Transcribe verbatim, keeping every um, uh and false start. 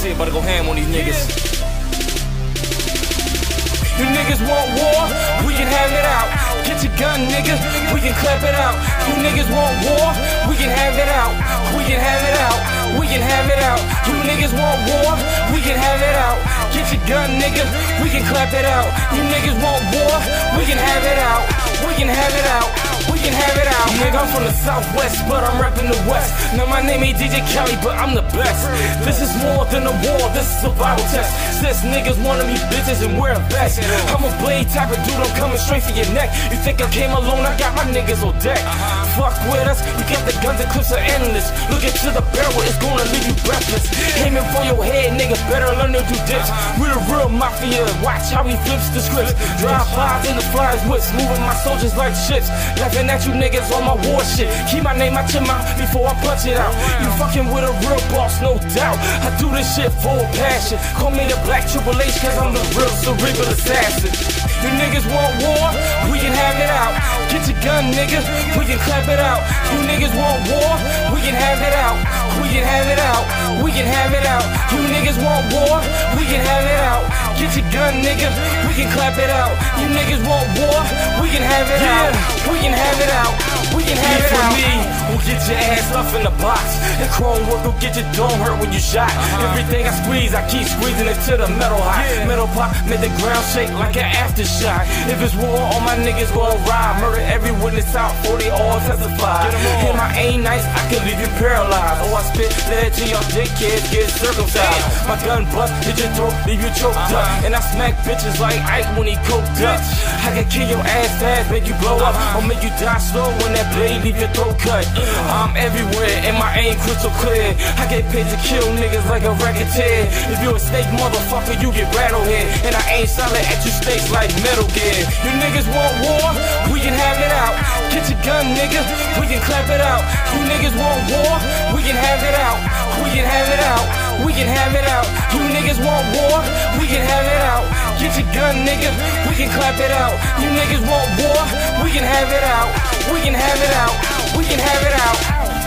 it, about to go ham on these niggas. You niggas want war? We can have it out. Get your gun, nigga. We can clap it out. You niggas want war? We can have it out. We can have it out. We can have it out. You niggas want war? We can have it out. Get your gun, nigga. We can clap it out. You niggas want war? We can have it out. We can have it out. We can have it out. Nigga, I'm from the Southwest, but I'm rapping the West. Now my name ain't D J Kelly, but I'm the best. This is more than a war, this is a survival test. Since niggas wanna be bitches and wear a vest, I'm a blade type of dude, I'm coming straight for your neck. You think I came alone, I got my niggas on deck. Fuck with us, you got the guns and clips are endless. Look into the barrel, it's gonna leave you breathless. Aiming for your head, nigga, better learn to do dips. We're the real mafia, watch how he flips the scripts. Drive bys in the flyers whips, moving my soldiers like ships. Laughing at you niggas on my war shit. Keep my name out your mouth before I punch it out. You fucking with a real boss, no doubt. I do this shit for a passion. Call me the Black Triple H, cause I'm the real cerebral assassin. You niggas want war? We can have it out. Get your gun, nigga. We can clap it out. You niggas want war? We can have it out. We can have it out. We can have it out. You niggas want war? We can have it out. Get your gun, nigga. We can clap it out. You niggas want war? We can have it out. We can have it out. We can have it out. Me, we'll get your ass off in the box. The chrome work will get your dome hurt when you shot. Everything I squeeze, I keep squeezing it to the metal hot. Metal pop, make the ground shake like an aftershock. If it's war, all my niggas gon' ride. Murder every witness out, forty all testify. Hit my aim nice, I can leave you paralyzed. Oh, I spit lead to your dickheads, get circumcised. My gun bust, hit your throat, leave you choked up. And I smack bitches like Ike when he coked up. I can kill your ass fast, make you blow up, or make you die slow when that blade leave your throat cut. I'm everywhere and my aim crystal clear. I get paid to kill niggas like a racketeer. If you a snake motherfucker, you get rattled here. And I aim solid at you snakes like Metal Gear. You niggas want war? We can have it out. Get your gun, nigga. We can clap it out. You niggas want war? We can have it out. We can have it out. We can have it out. You niggas want war? We can have it out. Get your gun, nigga. We can clap it out. You niggas want war? We can have it out. We can have it out. We can have it out.